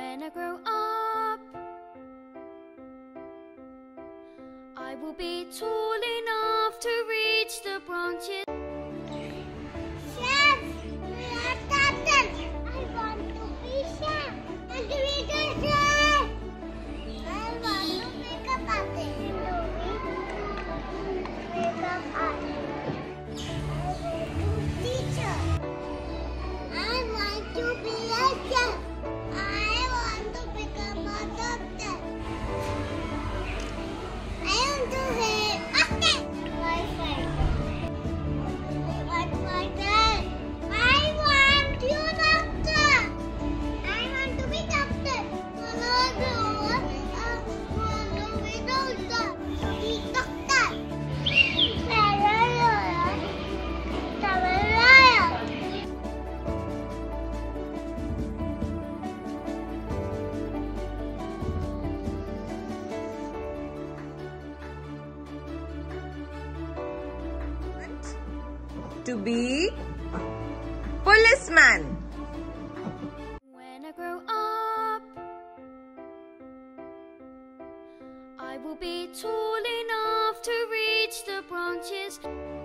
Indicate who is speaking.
Speaker 1: When I grow up, I will be tall enough to reach the branches.
Speaker 2: Chef, we are tots. I want to be chef. And we can chef. I want to make up artist. Makeup artist. I want to teacher. I want to be a chef. I want to become a doctor. I want to be okay. My friend. My dad. I want you doctor. I want to be doctor. I want to be doctor. Be doctor.
Speaker 3: To be policeman.
Speaker 1: When I grow up, I will be tall enough to reach the branches.